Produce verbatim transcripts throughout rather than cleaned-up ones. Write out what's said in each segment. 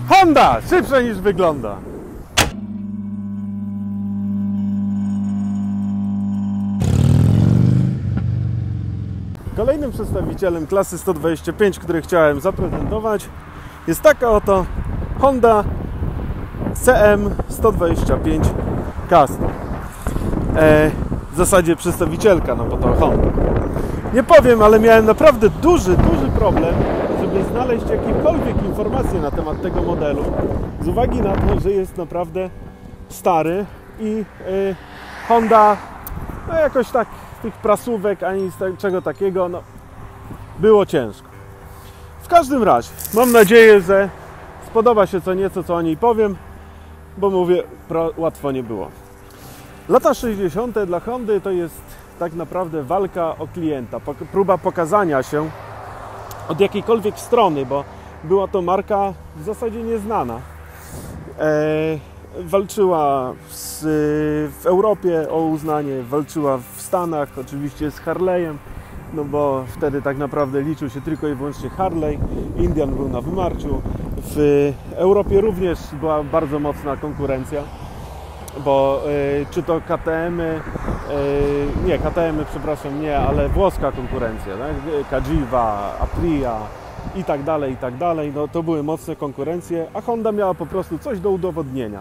Honda! Szybsze niż wygląda. Kolejnym przedstawicielem klasy sto dwadzieścia pięć, który chciałem zaprezentować, jest taka oto Honda C M sto dwadzieścia pięć Custom. E, w zasadzie przedstawicielka, no bo to Honda. Nie powiem, ale miałem naprawdę duży, duży problem, żeby znaleźć jakiekolwiek informacje na temat tego modelu, z uwagi na to, że jest naprawdę stary i e, Honda, no jakoś tak tych prasówek ani z czego takiego, no było ciężko. W każdym razie mam nadzieję, że spodoba się co nieco, co o niej powiem, bo mówię, pro, łatwo nie było. Lata sześćdziesiąte dla Hondy to jest tak naprawdę walka o klienta, próba pokazania się od jakiejkolwiek strony, bo była to marka w zasadzie nieznana. Eee, walczyła z, w Europie o uznanie, walczyła w Stanach oczywiście z Harley'em, no bo wtedy tak naprawdę liczył się tylko i wyłącznie Harley. Indian był na wymarciu. W Europie również była bardzo mocna konkurencja, bo y, czy to K T M-y, y, nie K T M-y, przepraszam, nie, ale włoska konkurencja, tak? Cagiva, Aprilia i tak dalej, i tak dalej, no to były mocne konkurencje, a Honda miała po prostu coś do udowodnienia.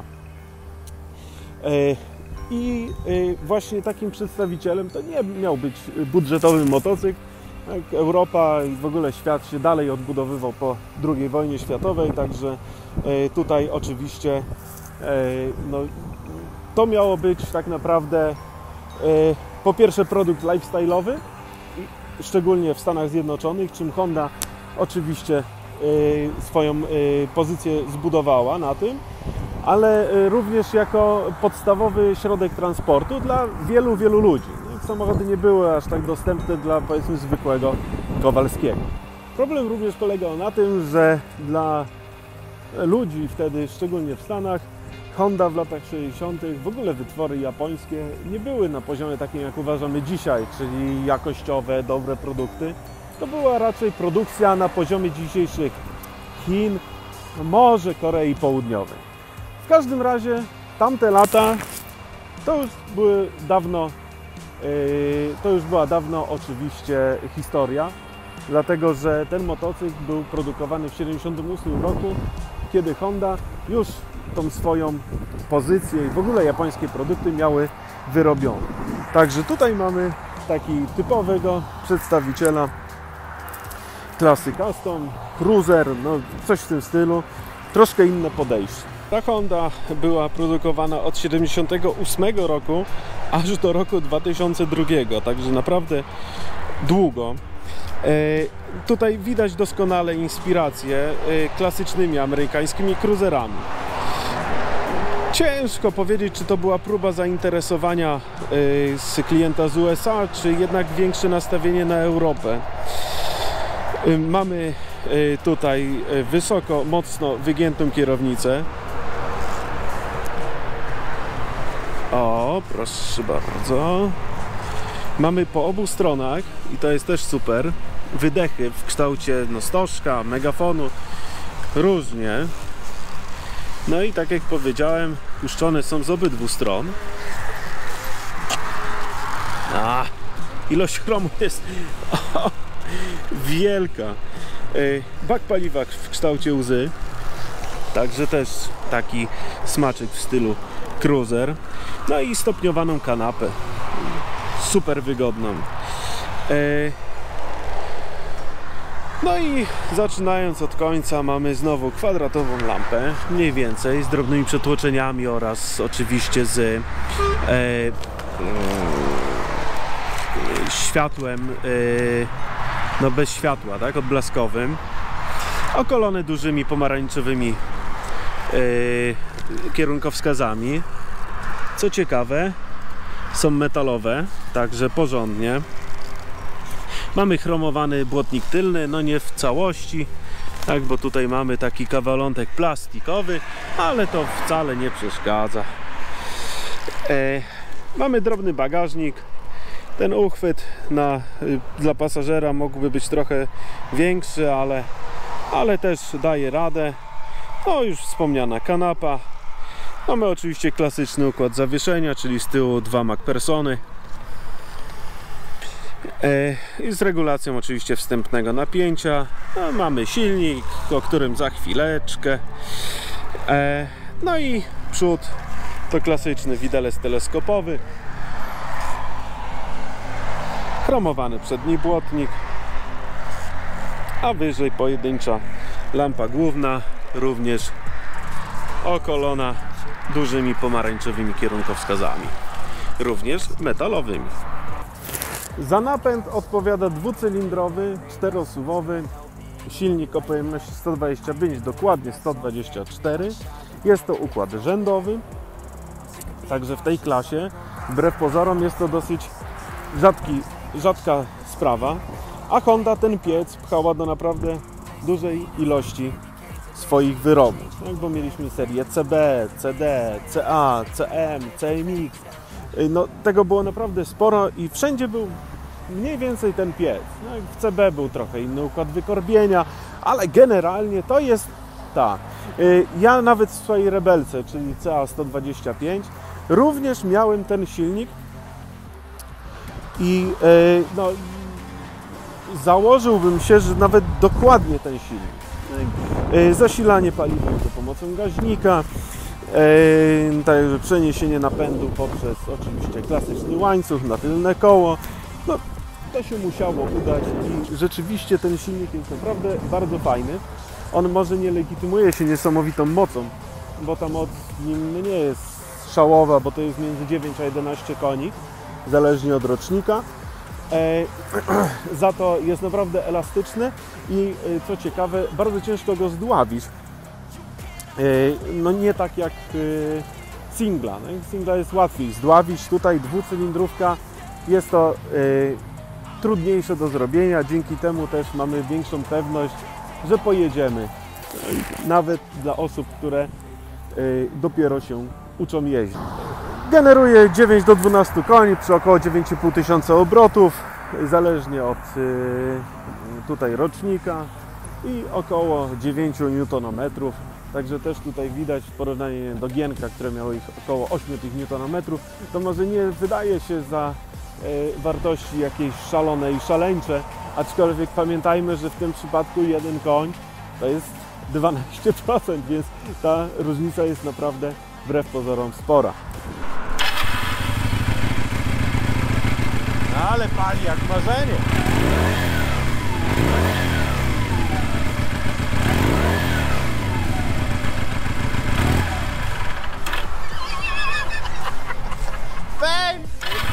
Y, I y, właśnie takim przedstawicielem to nie miał być budżetowy motocykl. Tak, Europa i w ogóle świat się dalej odbudowywał po drugiej wojnie światowej, także y, tutaj oczywiście y, no, to miało być tak naprawdę y, po pierwsze produkt lifestyle'owy, szczególnie w Stanach Zjednoczonych, czym Honda oczywiście y, swoją y, pozycję zbudowała na tym, ale y, również jako podstawowy środek transportu dla wielu, wielu ludzi. Samochody nie były aż tak dostępne dla, powiedzmy, zwykłego Kowalskiego. Problem również polegał na tym, że dla ludzi wtedy, szczególnie w Stanach, Honda w latach sześćdziesiątych, w ogóle wytwory japońskie nie były na poziomie takim, jak uważamy dzisiaj, czyli jakościowe, dobre produkty. To była raczej produkcja na poziomie dzisiejszych Chin, może Korei Południowej. W każdym razie tamte lata to już były dawno, yy, to już była dawno oczywiście historia, dlatego że ten motocykl był produkowany w tysiąc dziewięćset siedemdziesiątym ósmym roku, kiedy Honda już tą swoją pozycję i w ogóle japońskie produkty miały wyrobione. Także tutaj mamy taki typowego przedstawiciela klasy Custom, Cruiser, no coś w tym stylu, troszkę inne podejście. Ta Honda była produkowana od tysiąc dziewięćset siedemdziesiątego ósmego roku aż do roku dwa tysiące drugiego, także naprawdę długo. E, tutaj widać doskonale inspirację e, klasycznymi amerykańskimi cruiserami. Ciężko powiedzieć, czy to była próba zainteresowania e, z klienta z U S A, czy jednak większe nastawienie na Europę. E, mamy e, tutaj wysoko, mocno wygiętą kierownicę. O, proszę bardzo. Mamy po obu stronach, i to jest też super, wydechy w kształcie no, stożka, megafonu, różnie. No i tak jak powiedziałem, puszczone są z obydwu stron. A, ilość chromu jest o, wielka. Bak paliwa w kształcie łzy, także też taki smaczek w stylu cruiser. No i stopniowaną kanapę, super wygodną. No i zaczynając od końca mamy znowu kwadratową lampę, mniej więcej z drobnymi przetłoczeniami oraz oczywiście z e, e, światłem, e, no bez światła, tak, odblaskowym, okolone dużymi pomarańczowymi e, kierunkowskazami. Co ciekawe, są metalowe, także porządnie. Mamy chromowany błotnik tylny, no nie w całości, tak, bo tutaj mamy taki kawalątek plastikowy, ale to wcale nie przeszkadza. E, mamy drobny bagażnik. Ten uchwyt na, dla pasażera mógłby być trochę większy, ale, ale też daje radę. No już wspomniana kanapa. Mamy oczywiście klasyczny układ zawieszenia, czyli z tyłu dwa MacPhersony. I z regulacją oczywiście wstępnego napięcia. No, mamy silnik, o którym za chwileczkę. No i przód to klasyczny widelec teleskopowy. Chromowany przedni błotnik. A wyżej pojedyncza lampa główna, również okolona dużymi pomarańczowymi kierunkowskazami, również metalowymi. Za napęd odpowiada dwucylindrowy, czterosuwowy silnik o pojemności sto dwadzieścia pięć, dokładnie sto dwadzieścia cztery. Jest to układ rzędowy, także w tej klasie, wbrew pozorom, jest to dosyć rzadki, rzadka sprawa, a Honda ten piec pchała do naprawdę dużej ilości swoich wyrobów, tak, bo mieliśmy serię C B, C D, C A, C M, C M X. No, tego było naprawdę sporo i wszędzie był mniej więcej ten piec. No, w C B był trochę inny układ wykorbienia, ale generalnie to jest ta. Ja nawet w swojej Rebelce, czyli C A sto dwadzieścia pięć, również miałem ten silnik i no, założyłbym się, że nawet dokładnie ten silnik. Zasilanie paliwem za pomocą gaźnika, także przeniesienie napędu poprzez oczywiście klasyczny łańcuch na tylne koło. No, to się musiało udać i rzeczywiście ten silnik jest naprawdę bardzo fajny. On może nie legitymuje się niesamowitą mocą, bo ta moc w nim nie jest szałowa, bo to jest między dziewięć a jedenaście koni, zależnie od rocznika. Za to jest naprawdę elastyczny i co ciekawe, bardzo ciężko go zdławić. No nie tak jak singla. No, singla jest łatwiej zdławić. Tutaj dwucylindrówka jest to trudniejsze do zrobienia. Dzięki temu też mamy większą pewność, że pojedziemy. Nawet dla osób, które dopiero się uczą jeździć. Generuje dziewięć do dwunastu koni przy około dziewięć i pół tysiąca obrotów, zależnie od tutaj rocznika, i około dziewięć niutonometrów. Także też tutaj widać w porównaniu do Gienka, które miało ich około osiem niutonometrów, to może nie wydaje się za wartości jakieś szalone i szaleńcze, aczkolwiek pamiętajmy, że w tym przypadku jeden koń to jest dwanaście procent, więc ta różnica jest naprawdę wbrew pozorom spora. Ale pali jak marzenie. Fame!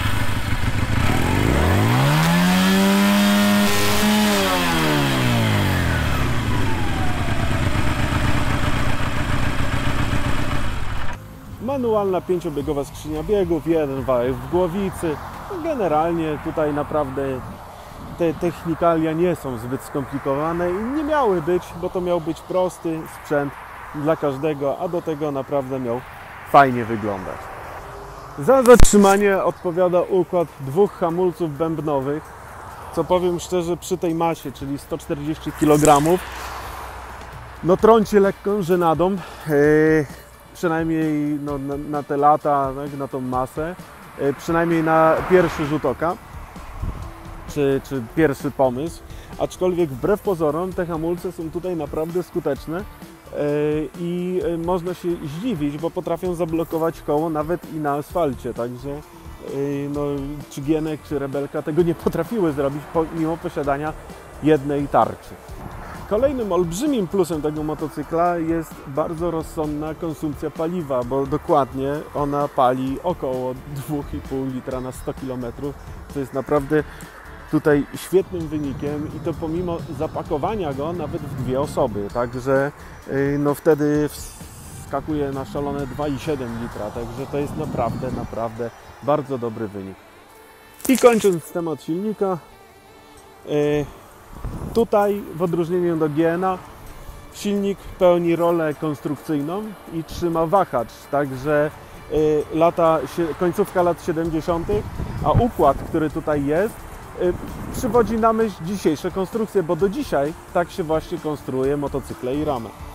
Manualna pięciobiegowa skrzynia biegów, jeden wałek w głowicy. Generalnie tutaj naprawdę te technikalia nie są zbyt skomplikowane i nie miały być, bo to miał być prosty sprzęt dla każdego, a do tego naprawdę miał fajnie wyglądać. Za zatrzymanie odpowiada układ dwóch hamulców bębnowych, co powiem szczerze, przy tej masie, czyli sto czterdzieści kilogramów, no trąci lekką żenadą, yy, przynajmniej no, na, na te lata, tak, na tą masę. Przynajmniej na pierwszy rzut oka, czy, czy pierwszy pomysł, aczkolwiek wbrew pozorom te hamulce są tutaj naprawdę skuteczne i można się zdziwić, bo potrafią zablokować koło nawet i na asfalcie, także no, czy Gienek, czy Rebelka tego nie potrafiły zrobić mimo posiadania jednej tarczy. Kolejnym olbrzymim plusem tego motocykla jest bardzo rozsądna konsumpcja paliwa, bo dokładnie ona pali około dwa i pół litra na sto kilometrów, co jest naprawdę tutaj świetnym wynikiem i to pomimo zapakowania go nawet w dwie osoby, także no wtedy wskakuje na szalone dwa i siedem litra, także to jest naprawdę, naprawdę bardzo dobry wynik. I kończąc temat silnika, yy, tutaj w odróżnieniu do G N A silnik pełni rolę konstrukcyjną i trzyma wahacz, także y, lata, końcówka lat siedemdziesiątych, a układ, który tutaj jest, y, przywodzi na myśl dzisiejsze konstrukcje, bo do dzisiaj tak się właśnie konstruuje motocykle i ramy.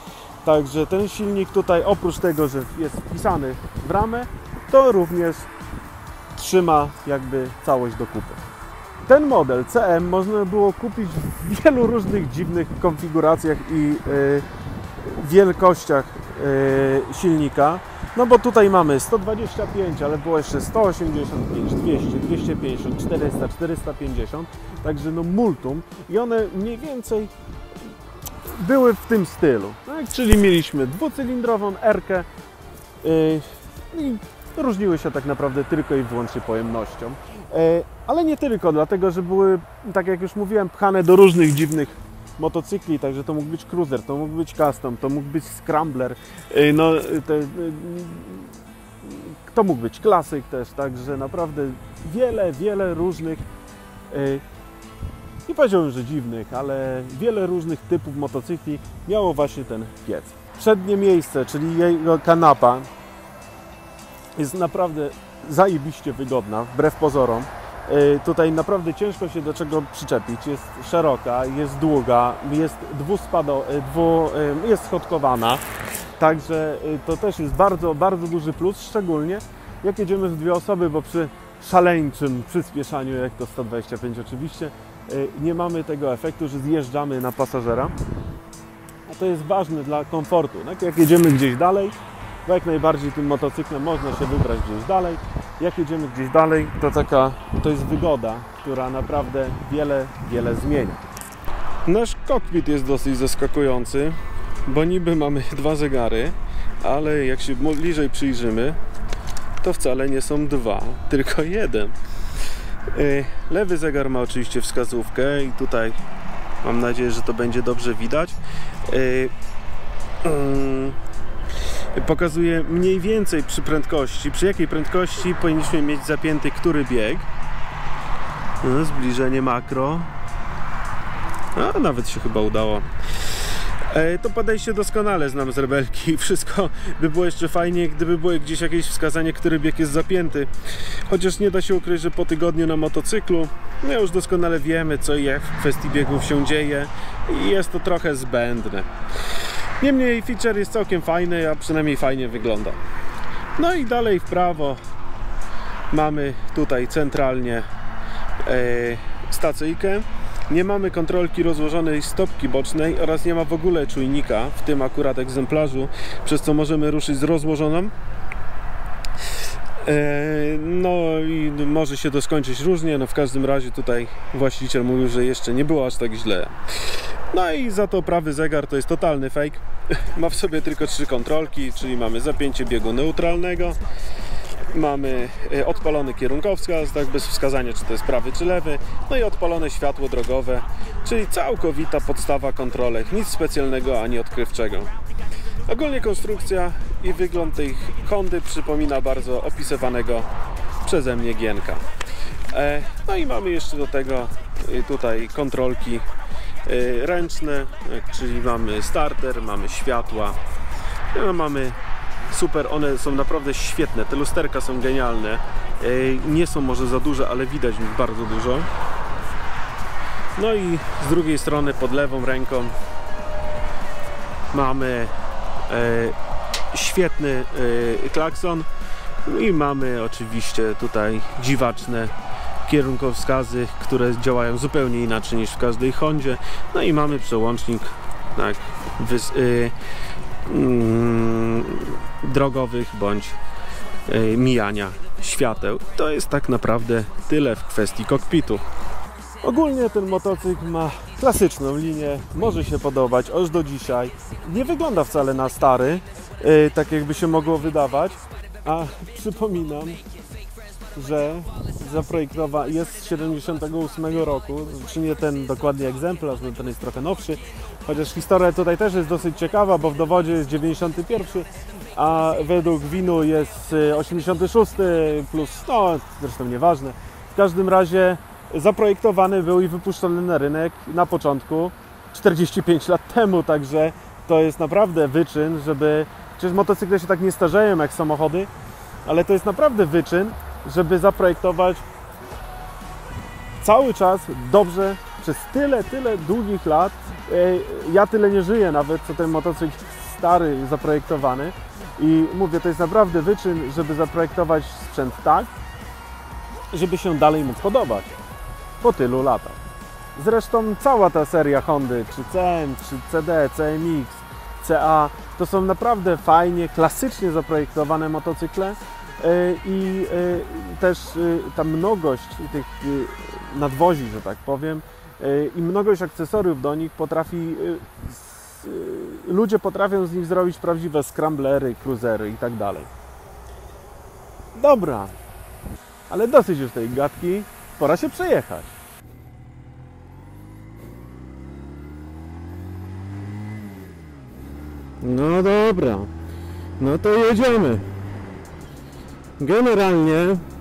Także ten silnik tutaj, oprócz tego, że jest wpisany w ramę, to również trzyma jakby całość do kupy. Ten model C M można było kupić w wielu różnych dziwnych konfiguracjach i yy, wielkościach yy, silnika. No bo tutaj mamy sto dwadzieścia pięć, ale było jeszcze sto osiemdziesiąt pięć, dwieście, dwieście pięćdziesiąt, czterysta, czterysta pięćdziesiąt. Także no multum. I one mniej więcej były w tym stylu. Tak? Czyli mieliśmy dwucylindrową R-kę yy, i różniły się tak naprawdę tylko i wyłącznie pojemnością. Yy, ale nie tylko, dlatego że były, tak jak już mówiłem, pchane do różnych dziwnych motocykli, także to mógł być cruiser, to mógł być custom, to mógł być scrambler, yy, no, te, yy, to mógł być klasyk też, także naprawdę wiele, wiele różnych yy, nie powiedziałbym, że dziwnych, ale wiele różnych typów motocykli miało właśnie ten piec. Przednie miejsce, czyli jego kanapa, jest naprawdę zajebiście wygodna, wbrew pozorom. Yy, tutaj naprawdę ciężko się do czego przyczepić. Jest szeroka, jest długa, jest dwuspado, dwu, yy, jest schodkowana. Także yy, to też jest bardzo, bardzo duży plus, szczególnie jak jedziemy w dwie osoby, bo przy szaleńczym przyspieszaniu, jak to sto dwadzieścia pięć oczywiście, nie mamy tego efektu, że zjeżdżamy na pasażera, a to jest ważne dla komfortu. Tak? Jak jedziemy gdzieś dalej, to jak najbardziej tym motocyklem można się wybrać gdzieś dalej. Jak jedziemy gdzieś dalej, to taka, to jest wygoda, która naprawdę wiele, wiele zmienia. Nasz kokpit jest dosyć zaskakujący, bo niby mamy dwa zegary, ale jak się bliżej przyjrzymy, to wcale nie są dwa, tylko jeden. Lewy zegar ma oczywiście wskazówkę i tutaj mam nadzieję, że to będzie dobrze widać. Pokazuje mniej więcej przy prędkości, przy jakiej prędkości powinniśmy mieć zapięty który bieg. No, zbliżenie makro. A, nawet się chyba udało. To podejście doskonale znam z Rebelki. Wszystko by było jeszcze fajnie, gdyby było gdzieś jakieś wskazanie, który bieg jest zapięty. Chociaż nie da się ukryć, że po tygodniu na motocyklu no już doskonale wiemy, co i jak w kwestii biegów się dzieje i jest to trochę zbędne. Niemniej feature jest całkiem fajny, a przynajmniej fajnie wygląda. No i dalej w prawo mamy tutaj centralnie e, stacyjkę. Nie mamy kontrolki rozłożonej stopki bocznej oraz nie ma w ogóle czujnika w tym akurat egzemplarzu, przez co możemy ruszyć z rozłożoną. No i może się to skończyć różnie, no w każdym razie tutaj właściciel mówił, że jeszcze nie było aż tak źle. No i za to prawy zegar to jest totalny fake. Ma w sobie tylko trzy kontrolki, czyli mamy zapięcie biegu neutralnego, mamy odpalony kierunkowskaz, tak bez wskazania, czy to jest prawy czy lewy, no i odpalone światło drogowe, czyli całkowita podstawa kontrolek, nic specjalnego ani odkrywczego. Ogólnie konstrukcja i wygląd tej Hondy przypomina bardzo opisywanego przeze mnie Gienka. No i mamy jeszcze do tego tutaj kontrolki ręczne, czyli mamy starter, mamy światła, no mamy super, one są naprawdę świetne, te lusterka są genialne, nie są może za duże, ale widać w nich bardzo dużo. No i z drugiej strony pod lewą ręką mamy e, świetny e, klakson i mamy oczywiście tutaj dziwaczne kierunkowskazy, które działają zupełnie inaczej niż w każdej Hondzie. No i mamy przełącznik tak, wys, y, mm, drogowych bądź y, mijania świateł. To jest tak naprawdę tyle w kwestii kokpitu. Ogólnie ten motocykl ma klasyczną linię, może się podobać aż do dzisiaj. Nie wygląda wcale na stary, y, tak jakby się mogło wydawać, a przypominam, że zaprojektowany jest z siedemdziesiątego ósmego roku, czy nie ten dokładnie egzemplarz, no ten jest trochę nowszy, chociaż historia tutaj też jest dosyć ciekawa, bo w dowodzie jest dziewięćdziesiąty pierwszy, a według winu jest osiemdziesiąty szósty plus, no zresztą nieważne. W każdym razie zaprojektowany był i wypuszczony na rynek na początku czterdzieści pięć lat temu, także to jest naprawdę wyczyn, żeby, przecież motocykle się tak nie starzeją jak samochody, ale to jest naprawdę wyczyn, żeby zaprojektować cały czas dobrze przez tyle, tyle długich lat. Ja tyle nie żyję nawet, co ten motocykl stary zaprojektowany i mówię, to jest naprawdę wyczyn, żeby zaprojektować sprzęt tak, żeby się dalej mógł podobać po tylu latach. Zresztą cała ta seria Hondy, czy C M, czy C D, C M X, C A, to są naprawdę fajnie, klasycznie zaprojektowane motocykle i też ta mnogość tych nadwozi, że tak powiem, i mnogość akcesoriów do nich potrafi, ludzie potrafią z nich zrobić prawdziwe scramblery, cruisery i tak dalej. Dobra, ale dosyć już tej gadki, pora się przejechać. No dobra, no to jedziemy. Generalnie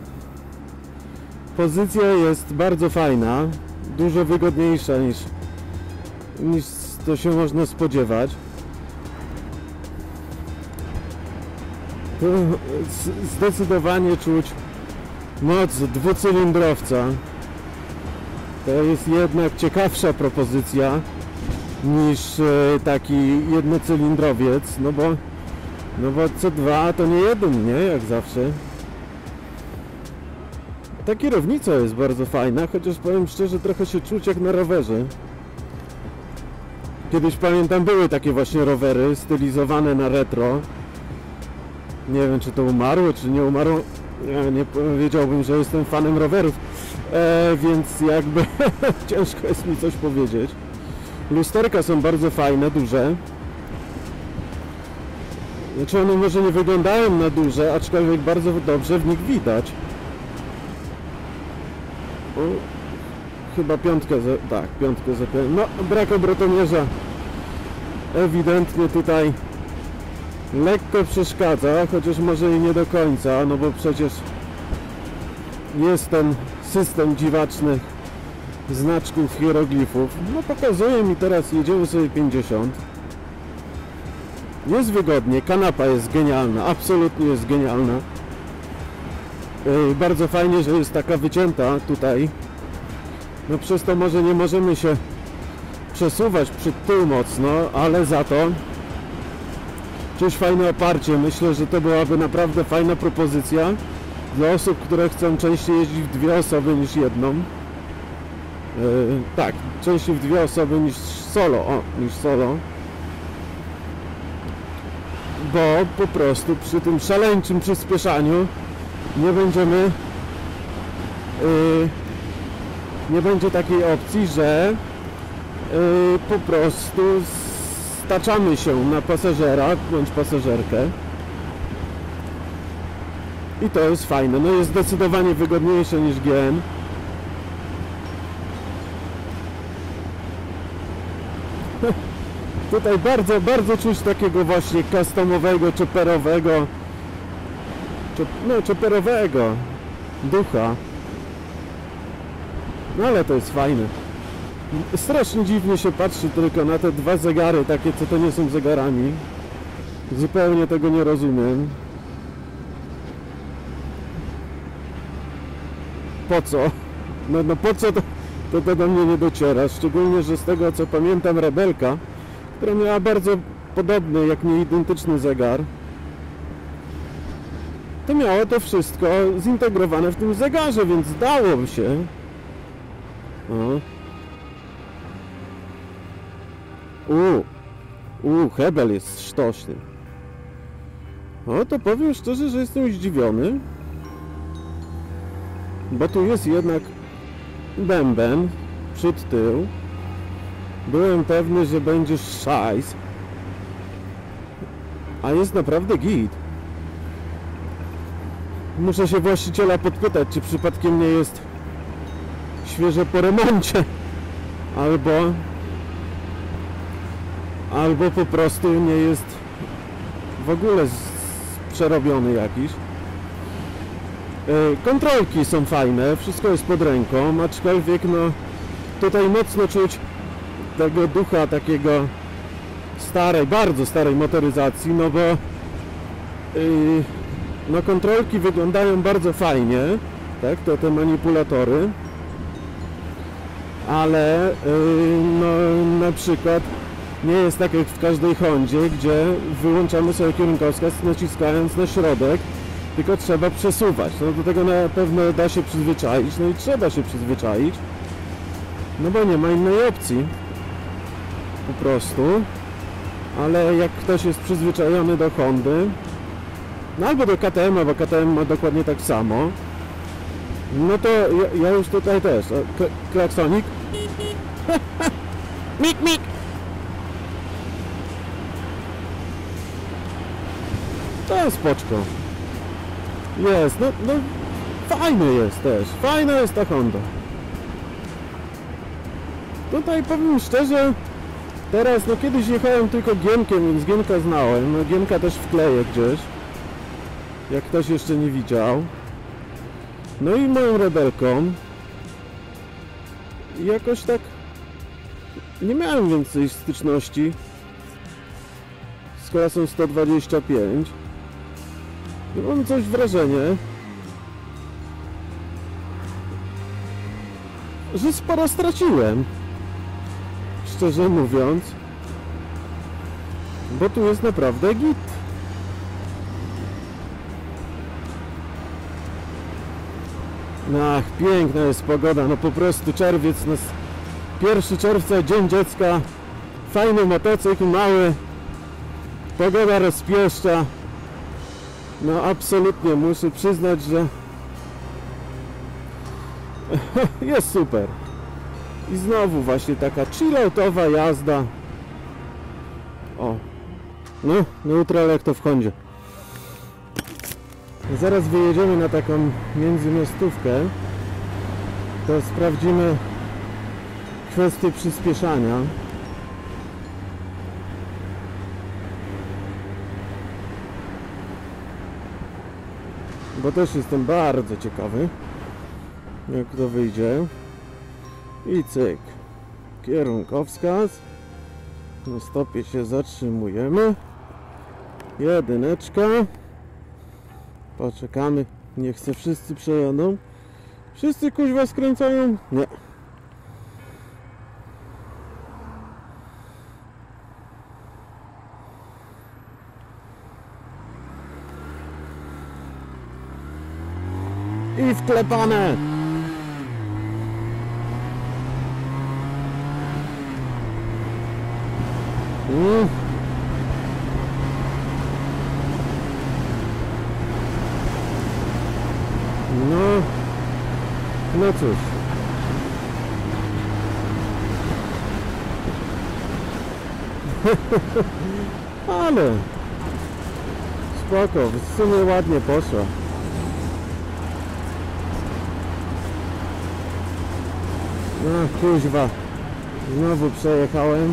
pozycja jest bardzo fajna, dużo wygodniejsza niż, niż to się można spodziewać. To zdecydowanie czuć moc dwucylindrowca. To jest jednak ciekawsza propozycja niż taki jednocylindrowiec, no bo, no bo C dwa to nie jeden, nie? Jak zawsze. Ta kierownica jest bardzo fajna, chociaż powiem szczerze, trochę się czuć jak na rowerze. Kiedyś pamiętam, były takie właśnie rowery stylizowane na retro. Nie wiem, czy to umarło, czy nie umarło. Ja nie powiedziałbym, że jestem fanem rowerów, e, więc jakby ciężko jest mi coś powiedzieć. Lusterka są bardzo fajne, duże. Znaczy one może nie wyglądają na duże, aczkolwiek bardzo dobrze w nich widać. O, chyba piątkę, za, tak, piątkę zapiąłem. No, brak obrotomierza ewidentnie tutaj lekko przeszkadza, chociaż może i nie do końca, no bo przecież jest ten system dziwacznych znaczków, hieroglifów. No pokazuje mi teraz, jedziemy sobie pięćdziesiąt. Jest wygodnie, kanapa jest genialna, absolutnie jest genialna. Yy, bardzo fajnie, że jest taka wycięta tutaj. No przez to może nie możemy się przesuwać przed tył mocno, ale za to czuć fajne oparcie. Myślę, że to byłaby naprawdę fajna propozycja dla osób, które chcą częściej jeździć w dwie osoby niż jedną. Yy, tak, częściej w dwie osoby niż solo, o, niż solo. Bo po prostu przy tym szaleńczym przyspieszaniu nie będziemy yy, nie będzie takiej opcji, że yy, po prostu staczamy się na pasażera bądź pasażerkę. I to jest fajne. No jest zdecydowanie wygodniejsze niż G M. Tutaj bardzo, bardzo czuć takiego właśnie customowego, chopperowego, no chopperowego ducha. No ale to jest fajne. Strasznie dziwnie się patrzy tylko na te dwa zegary, takie co to nie są zegarami. Zupełnie tego nie rozumiem. Po co? No, no po co to, to, to do mnie nie dociera. Szczególnie, że z tego co pamiętam, Rebelka, która miała bardzo podobny, jak nie identyczny zegar, to miało to wszystko zintegrowane w tym zegarze, więc dało się. O. U, u, hebel jest sztośny. O, to powiem szczerze, że jestem zdziwiony, bo tu jest jednak bęben, przód, tył. Byłem pewny, że będzie szajs, a jest naprawdę git. Muszę się właściciela podpytać, czy przypadkiem nie jest świeże po remoncie, albo albo po prostu nie jest w ogóle z, przerobiony jakiś. Yy, kontrolki są fajne, wszystko jest pod ręką, aczkolwiek no tutaj mocno czuć tego ducha takiego starej, bardzo starej motoryzacji, no bo yy, no kontrolki wyglądają bardzo fajnie, tak, to te manipulatory, ale yy, no na przykład Nie jest tak jak w każdej Hondzie, gdzie wyłączamy sobie kierunkowskaz naciskając na środek, tylko trzeba przesuwać. No do tego na pewno da się przyzwyczaić, no i trzeba się przyzwyczaić, no bo nie ma innej opcji po prostu. Ale jak ktoś jest przyzwyczajony do Hondy, no albo do K T M, bo K T M ma dokładnie tak samo, no to ja, ja już tutaj też klaksonik mik mik. To jest spoczko. Jest, no, no fajny jest też, fajna jest ta Honda. Tutaj powiem szczerze, teraz, no kiedyś jechałem tylko Gienkiem, więc Gienka znałem, no Gienka też wkleję gdzieś, jak ktoś jeszcze nie widział. No i moją Rebelką. I jakoś tak nie miałem więcej styczności z klasą sto dwadzieścia pięć. I mam coś wrażenie, że sporo straciłem, szczerze mówiąc, bo tu jest naprawdę git. Ach, piękna jest pogoda, no po prostu czerwiec, no pierwszy czerwca, dzień dziecka, fajny motocykl, mały, pogoda rozpieszcza. No absolutnie muszę przyznać, że jest super. I znowu właśnie taka chilloutowa jazda. O, no, neutral jak to w Hondzie. Zaraz wyjedziemy na taką międzymiastówkę. To sprawdzimy kwestię przyspieszania. Bo też jestem bardzo ciekawy, jak to wyjdzie. I cyk, kierunkowskaz, na stopie się zatrzymujemy, jedyneczka, poczekamy, niech se wszyscy przejadą. Wszyscy kuźwa skręcają? Nie. I wklepane! Mm. No, no cóż. Ale spoko, w sumie ładnie poszło. No kuźwa, znowu przejechałem.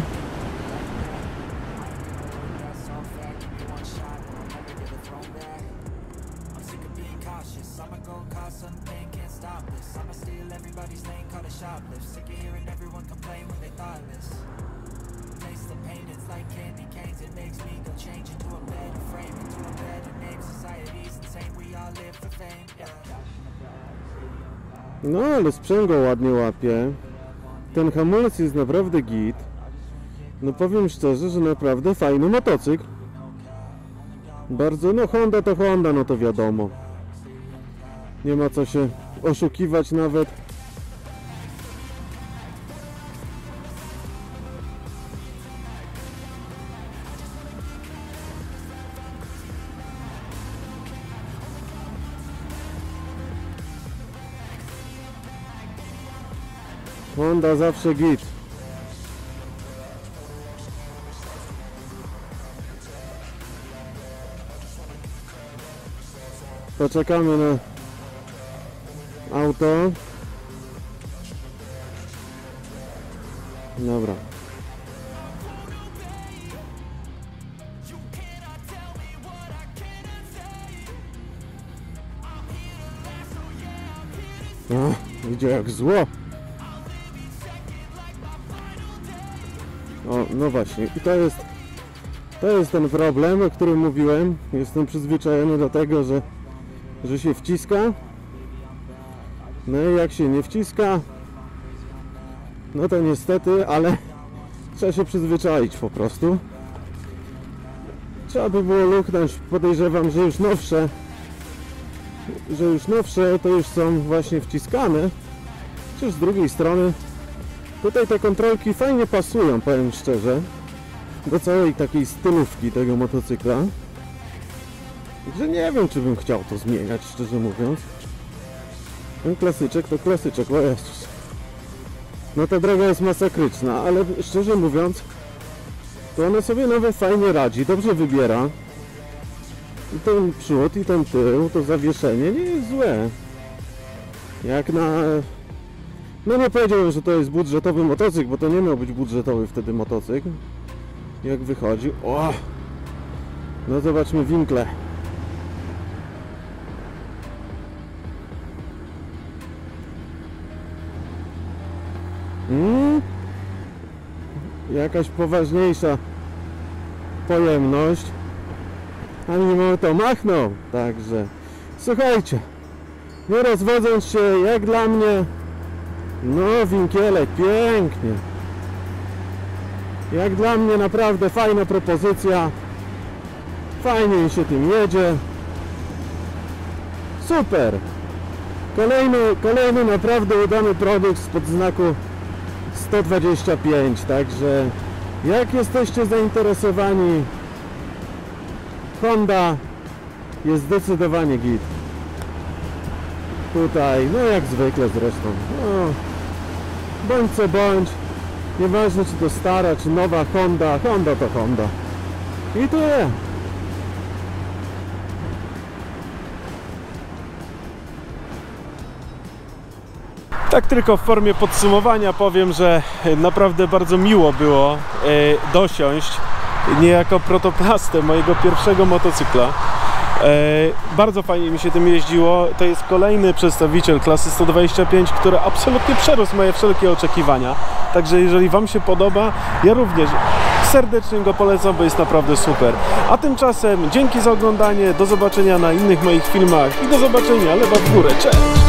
No ale sprzęgło ładnie łapie. Ten hamulec jest naprawdę git. No powiem szczerze, że naprawdę fajny motocykl. Bardzo, no Honda to Honda, no to wiadomo. Nie ma co się oszukiwać nawet. Honda zawsze git. Poczekamy na auto. Dobra. O, idzie jak zło. O, no właśnie, i to jest to jest ten problem, o którym mówiłem. Jestem przyzwyczajony do tego, że, że się wciska. No i jak się nie wciska, no to niestety, ale trzeba się przyzwyczaić po prostu. Trzeba by było luknąć, podejrzewam, że już nowsze, że już nowsze to już są właśnie wciskane. Chociaż z drugiej strony tutaj te kontrolki fajnie pasują, powiem szczerze, do całej takiej stylówki tego motocykla. Także nie wiem, czy bym chciał to zmieniać, szczerze mówiąc. Ten klasyczek to klasyczek, o Jezus. No ta droga jest masakryczna, ale szczerze mówiąc, to ona sobie nawet fajnie radzi, dobrze wybiera. I ten przód, i ten tył, to zawieszenie nie jest złe. Jak na... No nie powiedziałbym, że to jest budżetowy motocykl, bo to nie miał być budżetowy wtedy motocykl. Jak wychodzi... O! No zobaczmy winkle. Hmm? Jakaś poważniejsza pojemność, a mimo to machnął. Także słuchajcie, nie rozwodząc się, jak dla mnie, no winkielek pięknie, jak dla mnie naprawdę fajna propozycja, fajnie mi się tym jedzie, super. Kolejny, kolejny naprawdę udany produkt spod znaku sto dwadzieścia pięć, także jak jesteście zainteresowani, Honda jest zdecydowanie git. Tutaj, no jak zwykle zresztą, no, bądź co bądź, nieważne czy to stara, czy nowa Honda, Honda to Honda. I tyle. Tak tylko w formie podsumowania powiem, że naprawdę bardzo miło było dosiąść niejako protoplastę mojego pierwszego motocykla. Bardzo fajnie mi się tym jeździło. To jest kolejny przedstawiciel klasy sto dwadzieścia pięć, który absolutnie przerósł moje wszelkie oczekiwania. Także jeżeli Wam się podoba, ja również serdecznie go polecam, bo jest naprawdę super. A tymczasem dzięki za oglądanie, do zobaczenia na innych moich filmach i do zobaczenia, lewa w górę, cześć!